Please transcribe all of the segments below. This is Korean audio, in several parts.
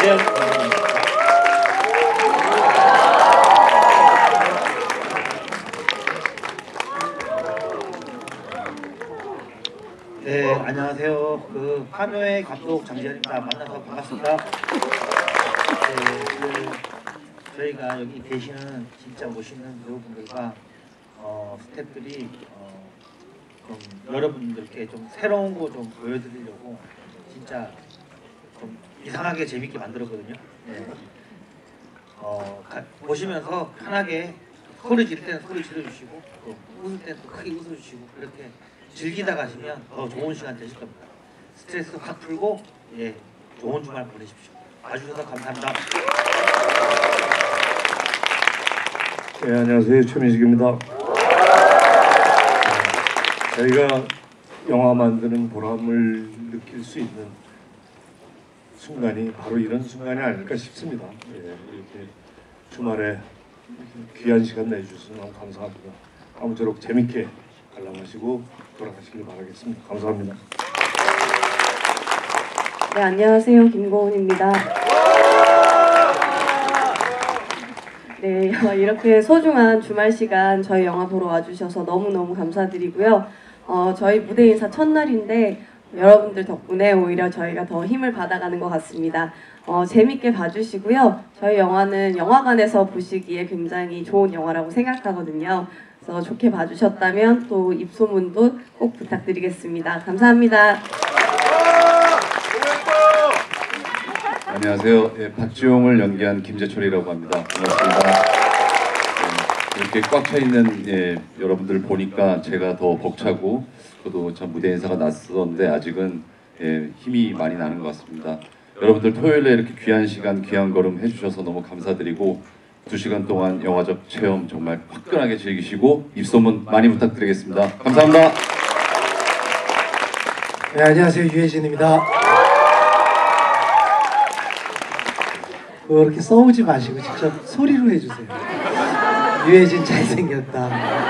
김대현 감독입니다. 네, 안녕하세요. 파묘의 감독 장지현입니다. 만나서 반갑습니다. 네, 저희가 여기 계시는 진짜 멋있는 배우분들과 스태프들이 좀 여러분들께 좀 새로운 거 좀 보여드리려고 진짜 좀 이상하게 재밌게 만들었거든요. 네. 보시면서 편하게 소리 지를 때는 소리 질러주시고 또 웃을 때는 또 크게 웃어주시고 그렇게 즐기다 가시면 더 좋은 시간 되실 겁니다. 스트레스 확 풀고 좋은 주말 보내십시오. 와주셔서 감사합니다. 네, 안녕하세요. 최민식입니다. 저희가 영화 만드는 보람을 느낄 수 있는 순간이 바로 이런 순간이 아닐까 싶습니다. 이렇게 주말에 귀한 시간 내주셔서 너무 감사합니다. 아무쪼록 재밌게 관람하시고 돌아가시길 바라겠습니다. 감사합니다. 네, 안녕하세요. 김고은입니다. 네, 이렇게 소중한 주말 시간 저희 영화 보러 와주셔서 너무너무 감사드리고요. 저희 무대 인사 첫날인데 여러분들 덕분에 오히려 저희가 더 힘을 받아가는 것 같습니다. 재밌게 봐주시고요. 저희 영화는 영화관에서 보시기에 굉장히 좋은 영화라고 생각하거든요. 그래서 좋게 봐주셨다면 또 입소문도 꼭 부탁드리겠습니다. 감사합니다. 안녕하세요. 박지용을 연기한 김재철이라고 합니다. 반갑습니다. 이렇게 꽉 차 있는 여러분들 보니까 제가 더 벅차고 저도 참 무대 인사가 낯선데 아직은 힘이 많이 나는 것 같습니다. 여러분들 토요일에 이렇게 귀한 시간, 귀한 걸음 해주셔서 너무 감사드리고 2시간 동안 영화적 체험 정말 화끈하게 즐기시고 입소문 많이 부탁드리겠습니다. 감사합니다. 네, 안녕하세요. 유해진입니다. 그렇게 써오지 마시고 직접 소리로 해주세요. 유해진 잘생겼다.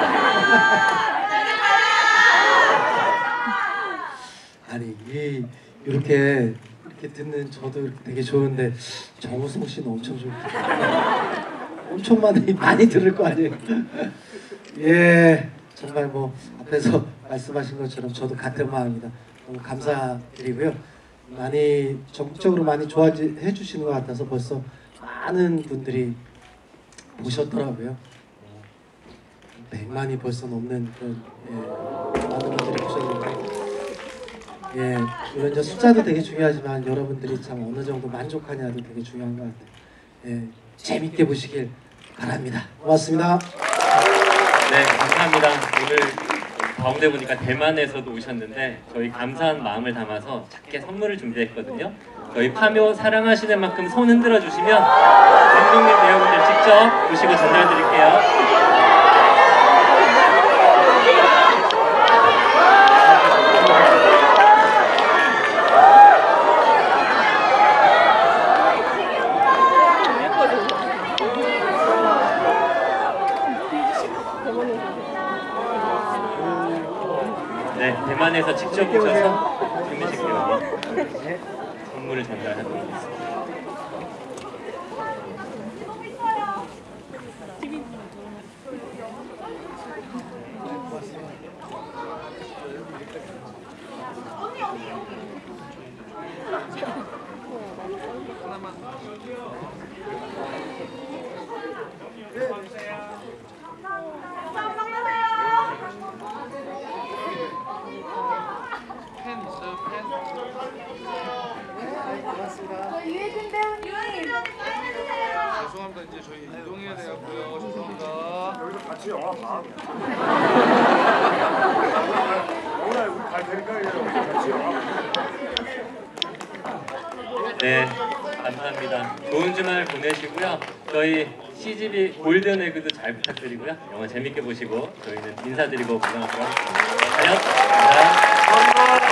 아니 이렇게 듣는 저도 되게 좋은데 정우성 씨는 엄청 좋겠다. 엄청 많이 들을 거 아니에요. 예, 정말 뭐 앞에서 말씀하신 것처럼 저도 같은 마음입니다. 너무 감사드리고요. 많이 적극적으로 많이 좋아해 주시는 것 같아서 벌써 많은 분들이 보셨더라고요. 100만이 벌써 넘는 그런 많은 분들이 보셨는데 물론 이제 숫자도 되게 중요하지만 여러분들이 참 어느 정도 만족하냐도 되게 중요한 것 같아요. 재밌게 보시길 바랍니다. 고맙습니다. 네, 감사합니다. 오늘 가운데 보니까 대만에서도 오셨는데 저희 감사한 마음을 담아서 작게 선물을 준비했거든요. 저희 파묘 사랑하시는 만큼 손 흔들어 주시면 감독님 배우분들 직접 보시고 전달 드릴게요. 네, 대만에서 직접 오셔서 김민식 배우님 선물을 전달하도록 하겠습니다. 유해진 배우님 죄송합니다. 이제 저희 이동해야 되고요. 죄송합니다. 여기서 같이 영화 봐. 오늘 우리 갈 테니까 같이 영화 봐. 네, 감사합니다. 좋은 주말 보내시고요. 저희 CGV 골든 에그도 잘 부탁드리고요. 영화 재밌게 보시고 저희는 인사드리고 구경하도록 하겠습니다. 안녕. 감사합니다.